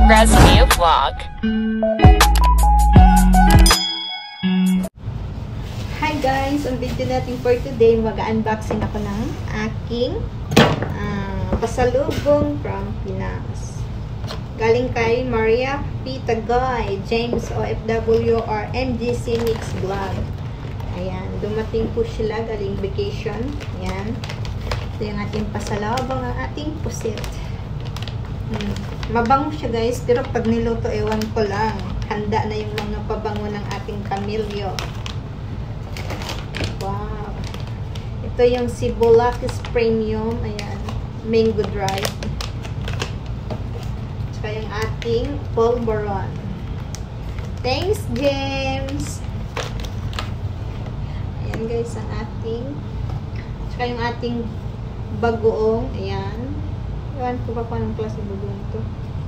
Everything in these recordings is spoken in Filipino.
Rescue Vlog. Hi guys! Ang video natin for today, mag-unboxing ako ng aking pasalubong from Pinas. Galing kay Maria P. Tagay, James OFW or MGC Mix Vlog. Ayan, dumating po sila galing vacation. Ayan. Ito yung ating pasalubong, ang ating pusit. Mabango siya guys, pero pag niluto, ewan ko lang. Handa na yung mga pabango ng ating Camilio. Wow. Ito yung Cibolakis Premium. Ayan. Mango dry. Tsaka yung ating Polvoron. Thanks, James! Ayan guys, ang ating. Tsaka yung ating bagoong. Ayan. Ewan ko ba kung anong klase bagoong ito.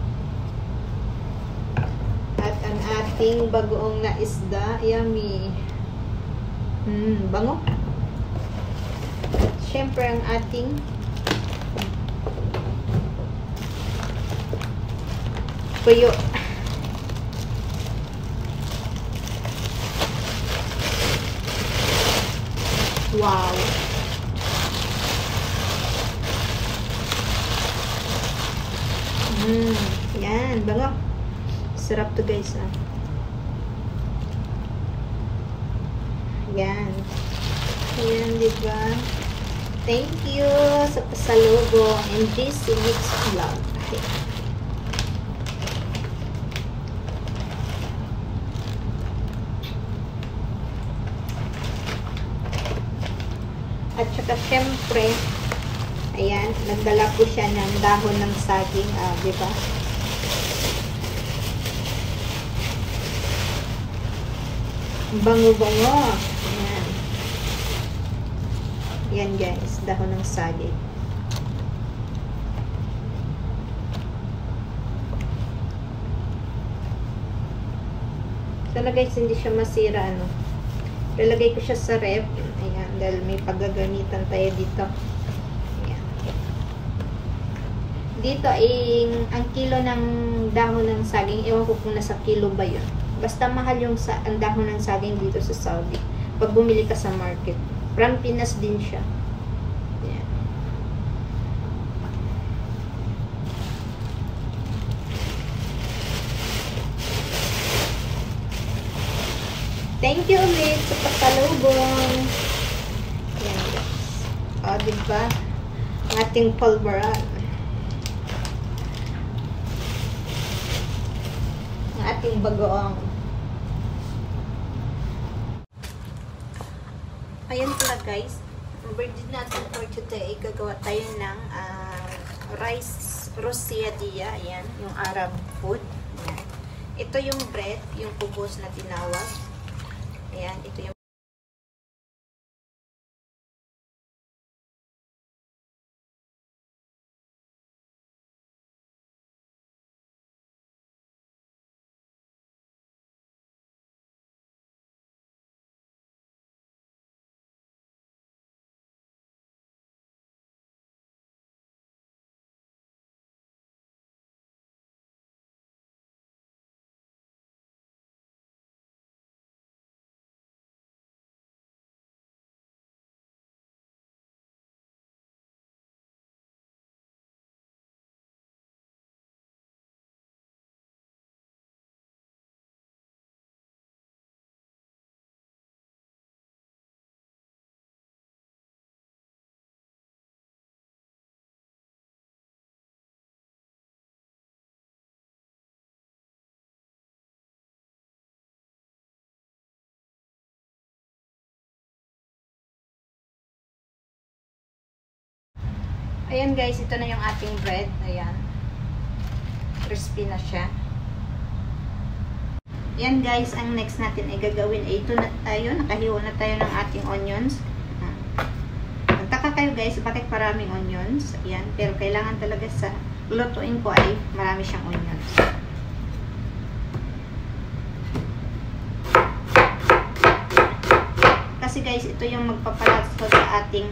At ang ating bagoong na isda. Yummy. Bango. Siyempre ang ating tuyo. Wow. Yan, bango. Sarap to guys, ah. Yan. Ayan, diba? Thank you sa pasalubong and this Mix Vlog. Okay. At saka syempre, ayan, nagdala po siya ng dahon ng saging, diba? Bango-bango. Ayan. Yan guys, dahon ng saging. Sana guys, hindi siya masira, ano. Lalagay ko siya sa ref. Ayan, dahil may paggagamitan tayo dito. Ayan. Dito ay ang kilo ng dahon ng saging, ewan ko kung nasa kilo ba yun. Basta mahal yung ang dahon ng saging dito sa Saudi. Pag bumili ka sa market. From Pinas din siya. Ayan. Thank you ulit sa pasalubong. Ayan guys. Diba? Ang ating Polvoron. Ang ating bagoong. Ayan pala guys. Ang birthday natin for today, gagawa tayo ng rice rosciadilla. Ayan, yung Arab food. Ayan. Ito yung bread, yung kubos na tinawag. Ayan, ito yung ayan guys, ito na yung ating bread. Ayan. Crispy na siya. Ayan guys, ang next natin ay gagawin ay ito na tayo. Nakahiwa na tayo ng ating onions. Magtaka kayo guys, bakit maraming onions? Ayan, pero kailangan talaga sa lutuin ko ay marami siyang onions. Kasi guys, ito yung magpapalas sa ating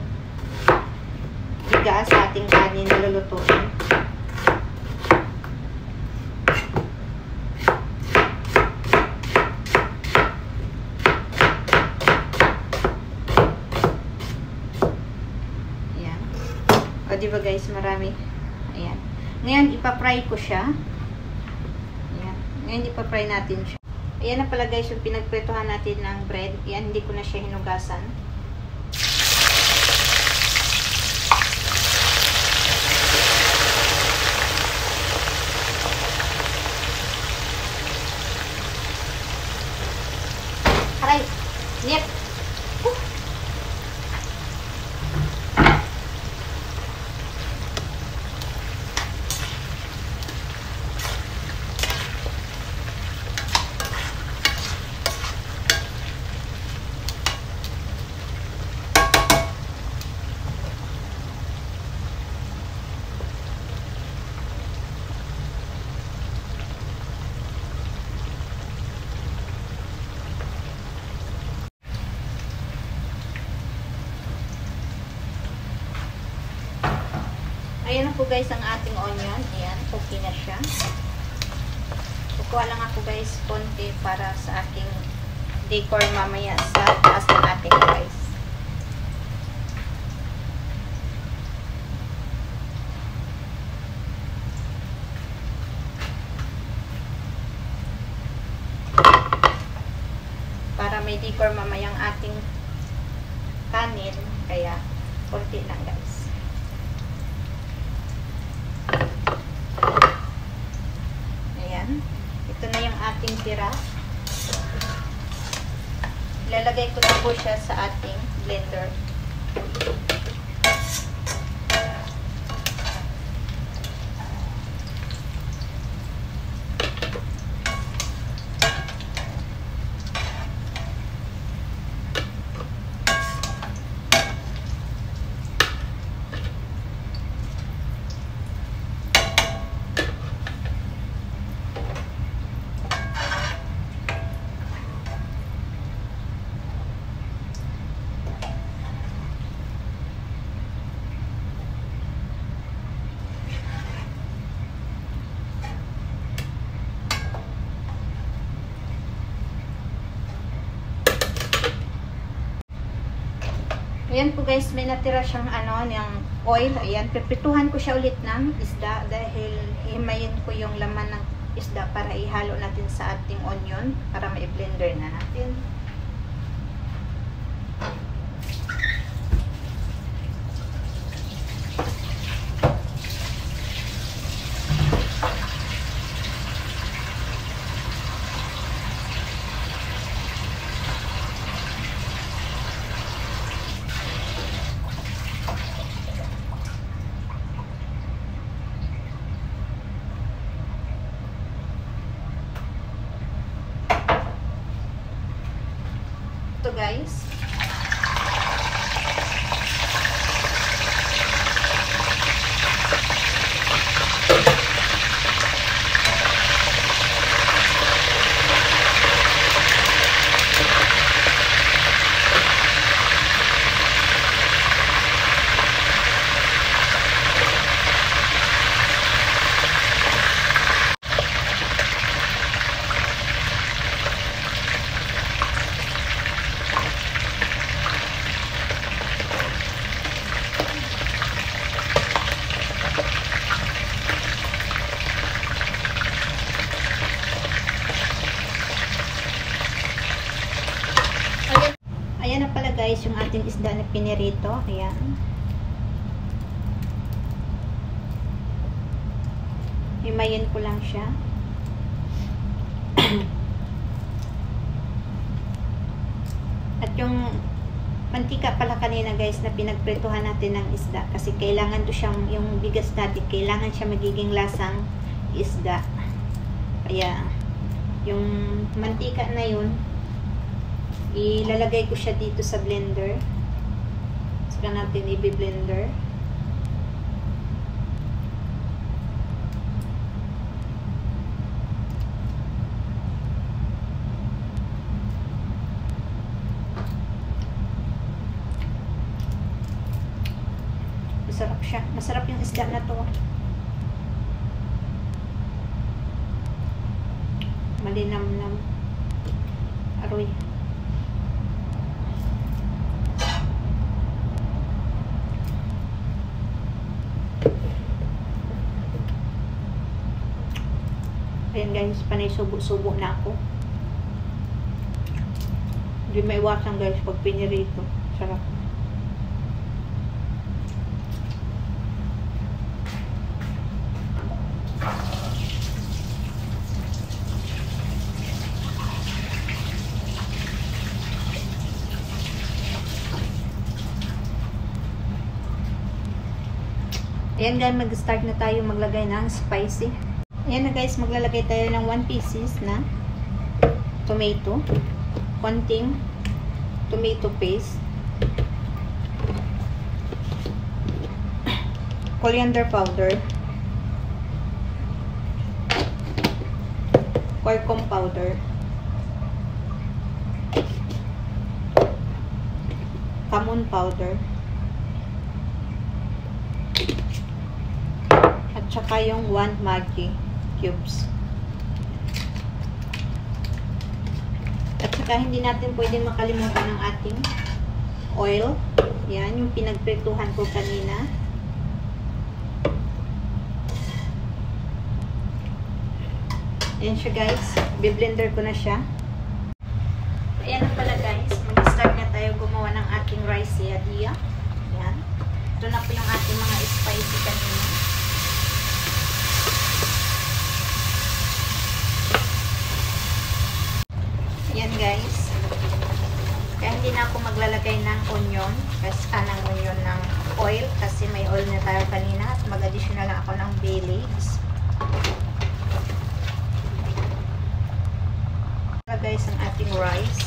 bigas, sa ating kanin na lulutuin. di ba guys, marami. Ayan. Ngayon, ipapry ko siya. Ayan. Ngayon, ipapry natin siya. Ayan na pala guys, yung pinagpritohan natin ng bread. Ayan, hindi ko na siya hinugasan. Aray! Nip! Ayan na po guys ang ating onion. Ayan, okay na siya. Kukuha lang ako guys konti para sa aking decor mamaya sa taas ng ating rice. Para may decor mamaya ang ating kanin, kaya konti lang guys. Ito na yung ating tira. Ilalagay ko na po siya sa ating blender. Ayan po guys, may natira siyang ng oil. Ayan, pipituhan ko siya ulit ng isda dahil himayin ko yung laman ng isda para ihalo natin sa ating onion para ma-blender na natin. Guys, ayan na pala guys yung ating isda na pinirito. Ayan. Himayin ko lang siya. At yung mantika pala kanina guys na pinagprituhan natin ng isda kasi kailangan to siyang, yung bigas natin, kailangan siya magiging lasang isda. Kaya yung mantika na yun, ilalagay ko siya dito sa blender. Saka natin i-blender. Masarap siya. Masarap yung isda na to. Malinamnam. Aroy. Ayan guys, panay subo-subo na ako. Hindi maiwasan guys pag pinirito. Sarap. Ayan guys, mag-start na tayo maglagay ng spicy. Ayan na guys, maglalagay tayo ng 1 pieces na tomato. Konting tomato paste. Coriander powder. Curcum powder. Cumin powder. At saka yung 1 Maggi cubes. At saka hindi natin pwedeng makalimutan ng ating oil. Yan, yung pinagprituhan ko kanina. Ayan siya guys. Biblender ko na siya. Ayan na pala guys. Mag-start na tayo gumawa ng ating rice yadiyah. Ayan. Ito na po yung ating mga spicy kanina. Yan guys. Kaya hindi na ako maglalagay ng onion. Ng onion ng oil. Kasi may oil na tayo kanina. At mag-additional lang ako ng bay leaves. Guys, ang ating rice.